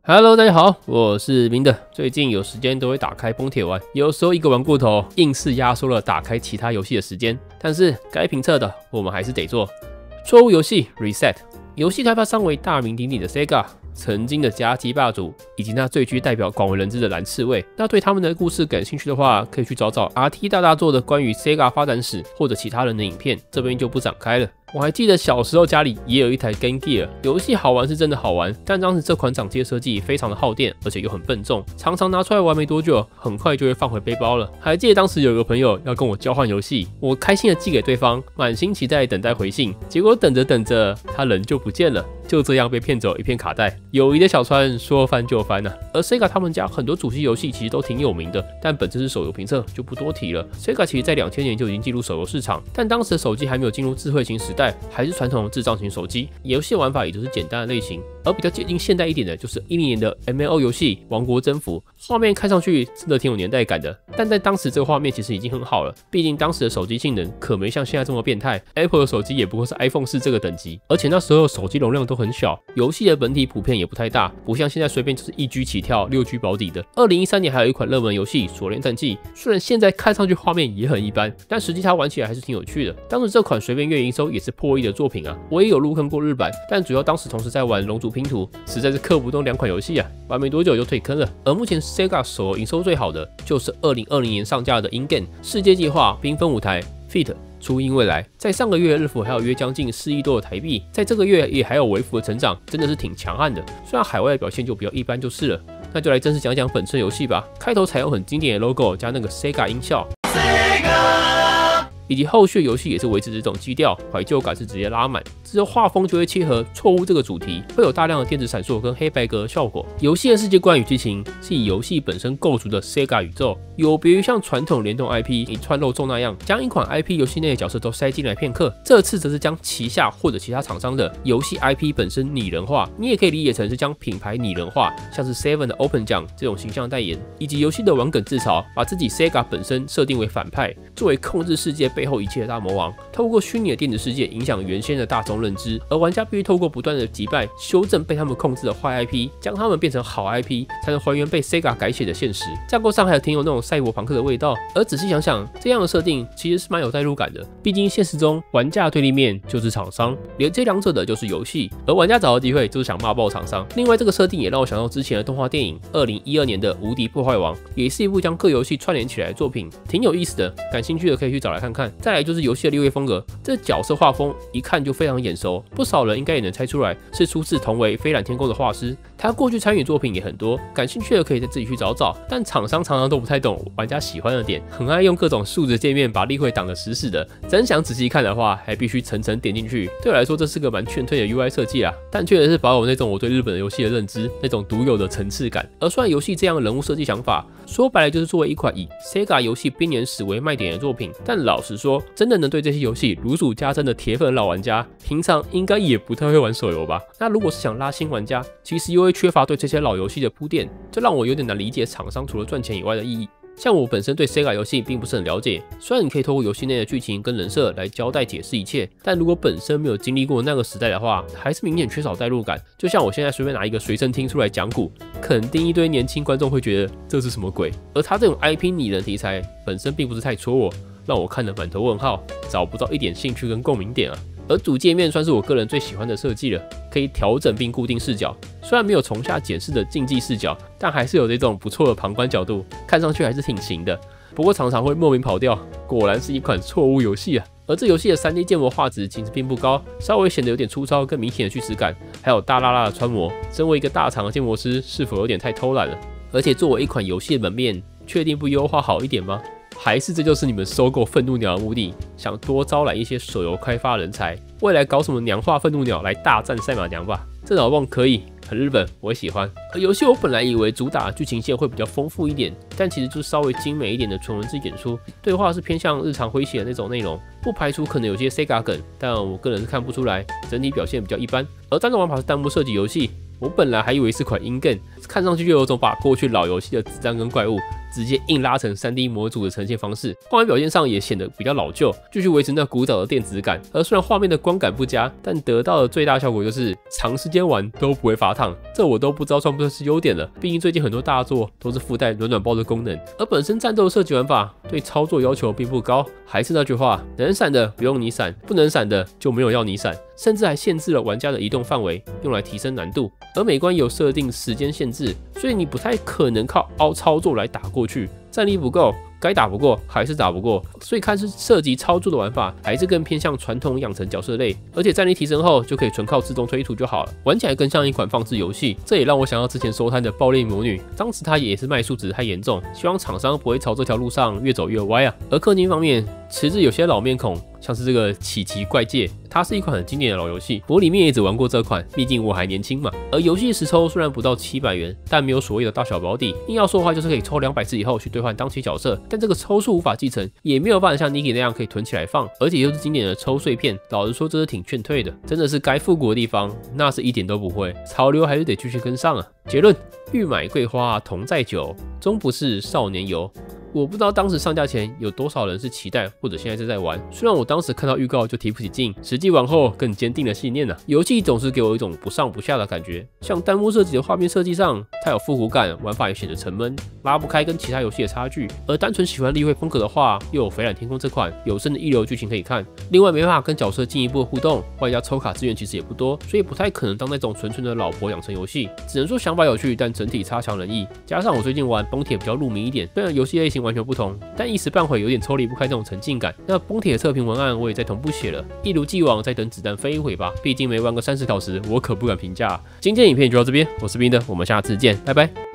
Hello， 大家好，我是明的。最近有时间都会打开崩铁玩，有时候一个玩过头，硬是压缩了打开其他游戏的时间。但是该评测的，我们还是得做。错误游戏 Reset， 游戏开发商为大名鼎鼎的 Sega， 曾经的夹击霸主，以及那最具代表广为人知的蓝刺猬。那对他们的故事感兴趣的话，可以去找找 RT 大大做的关于 Sega 发展史或者其他人的影片，这边就不展开了。我还记得小时候家里也有一台 Game Gear， 游戏好玩是真的好玩，但当时这款掌机设计非常的耗电，而且又很笨重，常常拿出来玩没多久，很快就会放回背包了。还记得当时有一个朋友要跟我交换游戏，我开心的寄给对方，满心期待等待回信，结果等着等着，他人就不见了。就这样被骗走一片卡带，友谊的小船说翻就翻啊。而 Sega 他们家很多主机游戏其实都挺有名的，但本身是手游评测就不多提了。Sega 其实在2000年就已经进入手游市场，但当时的手机还没有进入智慧型时代，还是传统的智障型手机，游戏玩法也就是简单的类型。而比较接近现代一点的，就是2010年的 MMO 游戏《王国征服》，画面看上去真的挺有年代感的，但在当时这个画面其实已经很好了，毕竟当时的手机性能可没像现在这么变态 ，Apple 的手机也不过是 iPhone 4这个等级，而且那时候手机容量都很小，游戏的本体普遍也不太大，不像现在随便就是1G 起跳6G 保底的。2013年还有一款热门游戏《锁链战记》，虽然现在看上去画面也很一般，但实际它玩起来还是挺有趣的。当时这款随便月营收也是破亿的作品啊，我也有入坑过日版，但主要当时同时在玩龙族拼图，实在是克不动2款游戏啊，玩没多久就退坑了。而目前 Sega 手游营收最好的就是2020年上架的 In-Game 世界计划缤纷舞台 Feat 初音未来，在上个月日服还有约将近4亿多的台币，在这个月也还有微幅的成长，真的是挺强悍的。虽然海外的表现就比较一般就是了，那就来正式讲讲本次游戏吧。开头采用很经典的 logo 加那个 Sega 音效。以及后续游戏也是维持这种基调，怀旧感是直接拉满，之后画风就会切合错误这个主题，会有大量的电子闪烁跟黑白格的效果。游戏的世界观与剧情是以游戏本身构筑的 Sega 宇宙，有别于像传统联动 IP 以串肉粽那样，将一款 IP 游戏内的角色都塞进来片刻，这次则是将旗下或者其他厂商的游戏 IP 本身拟人化，你也可以理解成是将品牌拟人化，像是 Seven 的 Open 酱这种形象代言，以及游戏的玩梗自嘲，把自己 Sega 本身设定为反派，作为控制世界背后一切的大魔王，透过虚拟的电子世界影响原先的大众认知，而玩家必须透过不断的击败、修正被他们控制的坏 IP， 将他们变成好 IP， 才能还原被 Sega 改写的现实。架构上还有挺有那种赛博朋克的味道，而仔细想想，这样的设定其实是蛮有代入感的。毕竟现实中玩家的对立面就是厂商，连接两者的就是游戏，而玩家找到机会就是想骂爆厂商。另外，这个设定也让我想到之前的动画电影2012年的《无敌破坏王》，也是一部将各游戏串联起来的作品，挺有意思的。感兴趣的可以去找来看看。再来就是游戏的立位风格，这角色画风一看就非常眼熟，不少人应该也能猜出来是出自同为飞览天空的画师。他过去参与作品也很多，感兴趣的可以再自己去找找。但厂商常常都不太懂玩家喜欢的点，很爱用各种数值界面把立绘挡得死死的。真想仔细看的话，还必须层层点进去。对我来说，这是个蛮劝退的 UI 设计啊，但确实是保有那种我对日本的游戏的认知，那种独有的层次感。而虽然游戏这样的人物设计想法，说白了就是作为一款以 Sega 游戏编年史为卖点的作品，但老实说，真的能对这些游戏如数家珍的铁粉老玩家，平常应该也不太会玩手游吧？那如果是想拉新玩家，其实又会缺乏对这些老游戏的铺垫，这让我有点难理解厂商除了赚钱以外的意义。像我本身对 Sega 游戏并不是很了解，虽然你可以透过游戏内的剧情跟人设来交代解释一切，但如果本身没有经历过那个时代的话，还是明显缺少代入感。就像我现在随便拿一个随身听出来讲古，肯定一堆年轻观众会觉得这是什么鬼。而他这种 IP 拟人题材本身并不是太戳我，让我看得满头问号，找不到一点兴趣跟共鸣点啊。而主界面算是我个人最喜欢的设计了，可以调整并固定视角，虽然没有从下检视的竞技视角，但还是有这种不错的旁观角度，看上去还是挺行的。不过常常会莫名跑调，果然是一款错误游戏啊。而这游戏的 3D 建模画质其实并不高，稍微显得有点粗糙跟明显的虚实感，还有大辣辣的穿模，身为一个大厂的建模师，是否有点太偷懒了？而且作为一款游戏的门面，确定不优化好一点吗？还是这就是你们收购愤怒鸟的目的，想多招揽一些手游开发人才，未来搞什么娘化愤怒鸟来大战赛马娘吧？这脑洞可以，很日本，我喜欢。而游戏我本来以为主打剧情线会比较丰富一点，但其实就是稍微精美一点的纯文字演出，对话是偏向日常诙谐的那种内容，不排除可能有些 Sega 梗，但我个人是看不出来，整体表现比较一般。而单人玩法是弹幕射击游戏，我本来还以为是款 In-Game，看上去就有种把过去老游戏的子弹跟怪物直接硬拉成 3D 模组的呈现方式，画面表现上也显得比较老旧，继续维持那古早的电子感。而虽然画面的观感不佳，但得到的最大效果就是长时间玩都不会发烫，这我都不知道算不算是优点了。毕竟最近很多大作都是附带暖暖包的功能，而本身战斗设计玩法对操作要求并不高。还是那句话，能闪的不用你闪，不能闪的就没有要你闪，甚至还限制了玩家的移动范围，用来提升难度。而美观有设定时间限制，所以你不太可能靠凹操作来打过去，战力不够，该打不过还是打不过，所以看是涉及操作的玩法，还是更偏向传统养成角色类。而且战力提升后，就可以纯靠自动推图就好了，玩起来更像一款放置游戏。这也让我想到之前收摊的爆裂魔女，当时它也是卖数值太严重，希望厂商不会朝这条路上越走越歪啊。而氪金方面，迟滞有些老面孔，像是这个奇奇怪界，它是一款很经典的老游戏，我里面也只玩过这款，毕竟我还年轻嘛。而游戏实抽虽然不到700元，但没有所谓的大小保底，硬要说的话就是可以抽200次以后去兑换当期角色，但这个抽数无法继承，也没有办法像 Niki 那样可以囤起来放，而且又是经典的抽碎片，老实说这是挺劝退的，真的是该复古的地方，那是一点都不会，潮流还是得继续跟上啊。结论：欲买桂花同载酒，终不是少年游。我不知道当时上架前有多少人是期待，或者现在正在玩。虽然我当时看到预告就提不起劲，实际玩后更坚定了信念啊。游戏总是给我一种不上不下的感觉，像弹幕设计的画面设计上，它有复古感，玩法也显得沉闷，拉不开跟其他游戏的差距。而单纯喜欢立绘风格的话，又有《翡蓝天空》这款有声的一流剧情可以看。另外没办法跟角色进一步的互动，外加抽卡资源其实也不多，所以不太可能当那种纯纯的老婆养成游戏。只能说想法有趣，但整体差强人意。加上我最近玩崩铁比较入迷一点，虽然游戏类型完全不同，但一时半会有点抽离不开这种沉浸感。那崩铁的测评文案我也在同步写了，一如既往再等子弹飞一会吧，毕竟没玩个30小时，我可不敢评价。今天影片就到这边，我是冰的，我们下次见，拜拜。